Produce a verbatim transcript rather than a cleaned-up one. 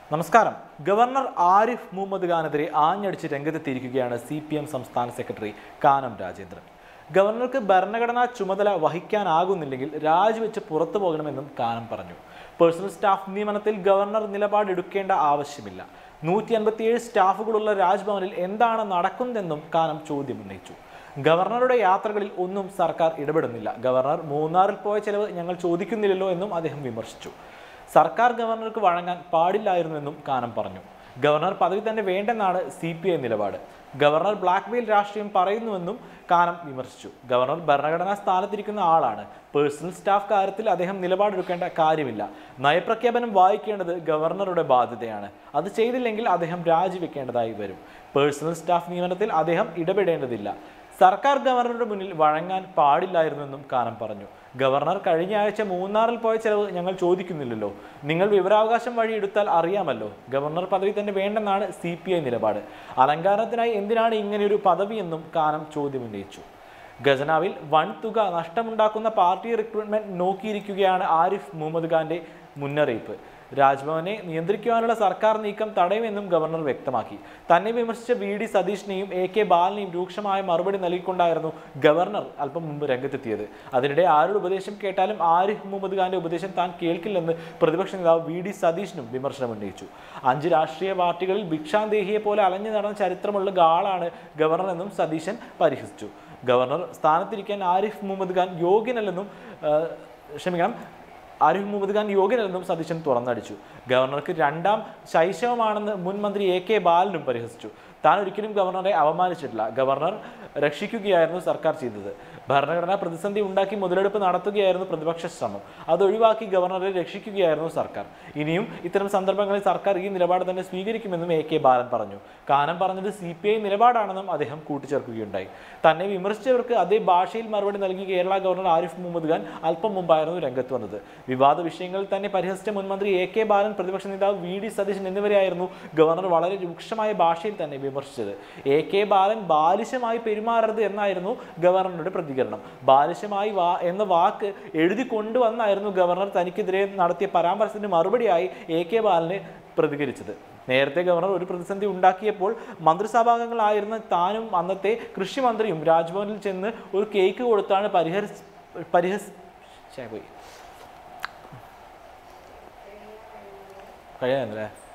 നമസ്കാരം. ഗവർണർ ആരിഫ് മുഹമ്മദ് ഖാനെതിരെ ആഞ്ഞടിച്ച് രംഗത്തെത്തിയിരിക്കുകയാണ് സി പി എം സംസ്ഥാന സെക്രട്ടറി കാനം രാജേന്ദ്രൻ. ഗവർണർക്ക് ഭരണഘടനാ ചുമതല വഹിക്കാനാകുന്നില്ലെങ്കിൽ രാജിവെച്ച് പുറത്തു പോകണമെന്നും കാനം പറഞ്ഞു. പേഴ്സണൽ സ്റ്റാഫ് നിയമനത്തിൽ ഗവർണർ നിലപാടെടുക്കേണ്ട ആവശ്യമില്ല. നൂറ്റി അൻപത്തിയേഴ് സ്റ്റാഫുകളുള്ള രാജ്ഭവനിൽ എന്താണ് നടക്കുന്നതെന്നും കാനം ചോദ്യമുന്നയിച്ചു. ഗവർണറുടെ യാത്രകളിൽ ഒന്നും സർക്കാർ ഇടപെടുന്നില്ല. ഗവർണർ മൂന്നാറിൽ പോയ ചെലവ് ഞങ്ങൾ ചോദിക്കുന്നില്ലല്ലോ എന്നും അദ്ദേഹം വിമർശിച്ചു. സർക്കാർ ഗവർണർക്ക് വഴങ്ങാൻ പാടില്ലായിരുന്നുവെന്നും കാനം പറഞ്ഞു. ഗവർണർ പദവി തന്നെ വേണ്ടെന്നാണ് സി പി ഐ നിലപാട്. ഗവർണർ ബ്ലാക്ക് മെയിൽ രാഷ്ട്രീയം പറയുന്നുവെന്നും കാനം വിമർശിച്ചു. ഗവർണർ ഭരണഘടനാ സ്ഥാനത്തിരിക്കുന്ന ആളാണ്. പേഴ്സണൽ സ്റ്റാഫ് കാര്യത്തിൽ അദ്ദേഹം നിലപാടെടുക്കേണ്ട കാര്യമില്ല. നയപ്രഖ്യാപനം വായിക്കേണ്ടത് ഗവർണറുടെ ബാധ്യതയാണ്. അത് ചെയ്തില്ലെങ്കിൽ അദ്ദേഹം രാജിവെക്കേണ്ടതായി വരും. പേഴ്സണൽ സ്റ്റാഫ് നിയമനത്തിൽ അദ്ദേഹം ഇടപെടേണ്ടതില്ല. സർക്കാർ ഗവർണറുടെ മുന്നിൽ വഴങ്ങാൻ പാടില്ലായിരുന്നെന്നും കാനം പറഞ്ഞു. ഗവർണർ കഴിഞ്ഞ ആഴ്ച മൂന്നാറിൽ പോയ ചെലവ് ഞങ്ങൾ ചോദിക്കുന്നില്ലല്ലോ. നിങ്ങൾ വിവരാവകാശം വഴി എടുത്താൽ അറിയാമല്ലോ. ഗവർണർ പദവി തന്നെ വേണ്ടെന്നാണ് സി പി ഐ നിലപാട്. അലങ്കാരത്തിനായി എന്തിനാണ് ഇങ്ങനെയൊരു പദവിയെന്നും കാനം ചോദ്യമുന്നയിച്ചു. ഖജനാവിൽ വൻ തുക നഷ്ടമുണ്ടാക്കുന്ന പാർട്ടി റിക്രൂട്ട്മെന്റ് നോക്കിയിരിക്കുകയാണ് ആരിഫ് മുഹമ്മദ് ഖാന്റെ മുന്നറിയിപ്പ്. രാജ്ഭവനെ നിയന്ത്രിക്കുവാനുള്ള സർക്കാർ നീക്കം തടയുമെന്നും ഗവർണർ വ്യക്തമാക്കി. തന്നെ വിമർശിച്ച വി ഡി സതീഷിനെയും എ കെ ബാലനെയും രൂക്ഷമായ മറുപടി നൽകിക്കൊണ്ടായിരുന്നു ഗവർണർ അല്പം മുമ്പ് രംഗത്തെത്തിയത്. അതിനിടെ ആരുടെ ഉപദേശം കേട്ടാലും ആരിഫ് മുഹമ്മദ് ഖാന്റെ ഉപദേശം താൻ കേൾക്കില്ലെന്ന് പ്രതിപക്ഷ നേതാവ് വി ഡി സതീഷിനും വിമർശനം ഉന്നയിച്ചു. അഞ്ച് രാഷ്ട്രീയ പാർട്ടികളിൽ ഭിക്ഷാന്തേഹിയെ പോലെ അലഞ്ഞു നടന്ന ചരിത്രമുള്ള ആളാണ് ഗവർണർ എന്നും സതീശൻ പരിഹസിച്ചു. ഗവർണർ സ്ഥാനത്തിരിക്കാൻ ആരിഫ് മുഹമ്മദ് ഖാൻ യോഗ്യനല്ലെന്നും ക്ഷമിക്കണം ആരിഫ് മുഹമ്മദ് ഖാൻ യോഗ്യനല്ലെന്നും സതീശൻ തുറന്നടിച്ചു. ഗവർണർക്ക് രണ്ടാം ശൈശവമാണെന്ന് മുൻ മന്ത്രി എ കെ ബാലനും പരിഹസിച്ചു. താൻ ഒരിക്കലും ഗവർണറെ അപമാനിച്ചിട്ടില്ല. ഗവർണർ രക്ഷിക്കുകയായിരുന്നു സർക്കാർ ചെയ്തത്. ഭരണഘടനാ പ്രതിസന്ധി ഉണ്ടാക്കി മുതലെടുപ്പ് നടത്തുകയായിരുന്നു പ്രതിപക്ഷ ശ്രമം. അതൊഴിവാക്കി ഗവർണറെ രക്ഷിക്കുകയായിരുന്നു സർക്കാർ. ഇനിയും ഇത്തരം സന്ദർഭങ്ങളിൽ സർക്കാർ ഈ നിലപാട് തന്നെ സ്വീകരിക്കുമെന്നും എ കെ ബാലൻ പറഞ്ഞു. കാനം പറഞ്ഞത് സി പി ഐ നിലപാടാണെന്നും അദ്ദേഹം കൂട്ടിച്ചേർക്കുകയുണ്ടായി. തന്നെ വിമർശിച്ചവർക്ക് അതേ ഭാഷയിൽ മറുപടി നൽകി കേരള ഗവർണർ ആരിഫ് മുഹമ്മദ് ഖാൻ അല്പം മുമ്പായിരുന്നു രംഗത്ത് വന്നത്. വിവാദ വിഷയങ്ങളിൽ തന്നെ പരിഹസിച്ച മുൻമന്ത്രി എ കെ ബാലൻ, പ്രതിപക്ഷ നേതാവ് വി ഡി സതീശൻ എന്നിവരെയായിരുന്നു ഗവർണർ വളരെ രൂക്ഷമായ ഭാഷയിൽ തന്നെ വിമർശിച്ചത്. എ കെ ബാലൻ ബാലിശമായി പെരുമാറരുത് എന്നായിരുന്നു ഗവർണറുടെ പ്രതികരണം. ബാലിശമായി വാ എന്ന വാക്ക് എഴുതി കൊണ്ടുവന്നായിരുന്നു ഗവർണർ തനിക്കെതിരെ നടത്തിയ പരാമർശത്തിന് മറുപടിയായി എ കെ ബാലന് പ്രതികരിച്ചത്. നേരത്തെ ഗവർണർ ഒരു പ്രതിസന്ധി ഉണ്ടാക്കിയപ്പോൾ മന്ത്രിസഭാംഗങ്ങളായിരുന്ന താനും അന്നത്തെ കൃഷി മന്ത്രിയും രാജ്ഭവനിൽ ചെന്ന് ഒരു കേക്ക് കൊടുത്താണ് പരിഹരിച്ച് പരിഹസ് പോയി കഴിയാനല്ലേ